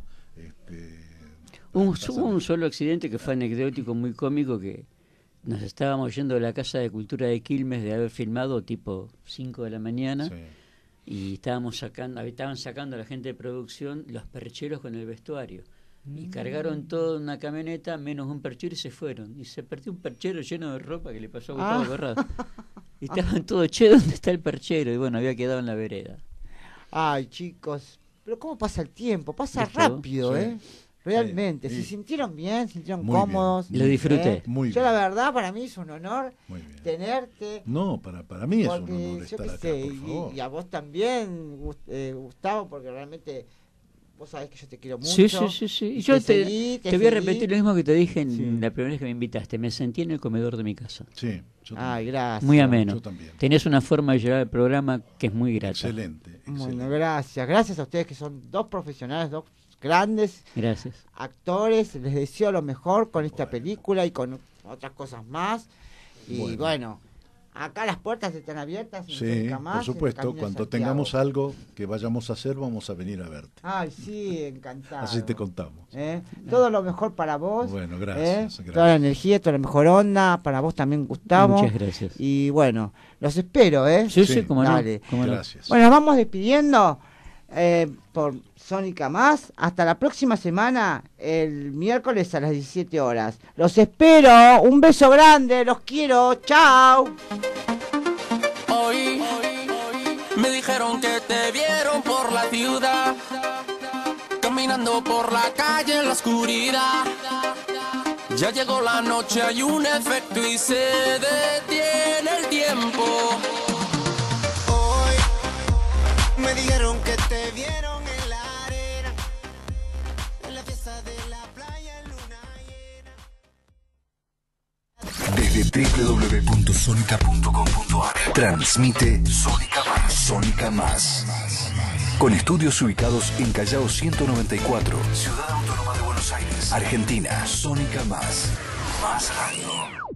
Hubo un solo accidente que fue anecdótico, muy cómico, que nos estábamos yendo de la Casa de Cultura de Quilmes de haber filmado tipo 5 de la mañana. Sí. Y estaban sacando a la gente de producción los percheros con el vestuario. Y cargaron todo en una camioneta, menos un perchero, y se fueron. Y se perdió un perchero lleno de ropa que le pasó a Gustavo Corrado. Y estaban todos, ¿dónde está el perchero? Y bueno, había quedado en la vereda. Ay, chicos, pero cómo pasa el tiempo, pasa rápido, sí. Realmente, sí. ¿se sintieron bien? ¿Se sintieron muy cómodos? Lo disfruté. Muy Yo bien. la verdad, para mí es un honor tenerte. No, para mí es un honor yo estar qué acá, sé, por favor. y a vos también, Gustavo, porque realmente vos sabés que yo te quiero mucho. Sí. Y Yo te voy a seguí. repetir lo mismo que te dije la primera vez que me invitaste. Me sentí en el comedor de mi casa. Sí, yo también. Ay, gracias. Muy ameno. Yo también. Tenés una forma de llevar el programa que es muy grata. Excelente. Bueno, gracias a ustedes que son 2 profesionales, 2 grandes Gracias. actores. Les deseo lo mejor con esta película y con otras cosas más. Y bueno, acá las puertas están abiertas. Sí, por supuesto. Cuando tengamos algo que vayamos a hacer, vamos a venir a verte. Ay, sí, encantado. Así te contamos. Todo lo mejor para vos. Bueno, gracias. Toda la energía, toda la mejor onda. Para vos también, Gustavo. Muchas gracias. Y bueno, los espero, Sí, cómo no. Dale. Gracias. Bueno, nos vamos despidiendo por Sónica Más. Hasta la próxima semana, el miércoles a las 17 horas. Los espero. Un beso grande. Los quiero. Chao. Hoy me dijeron que te vieron por la ciudad, caminando por la calle en la oscuridad. Ya llegó la noche, hay un efecto y se detiene el tiempo. Hoy me dijeron que te vieron en la arena, en la fiesta de la playa en luna llena. Desde www.sonica.com.ar transmite Sónica Más. Sónica Más. Con estudios ubicados en Callao 194, Ciudad Autónoma de Buenos Aires, Argentina. Sónica Más. Más radio.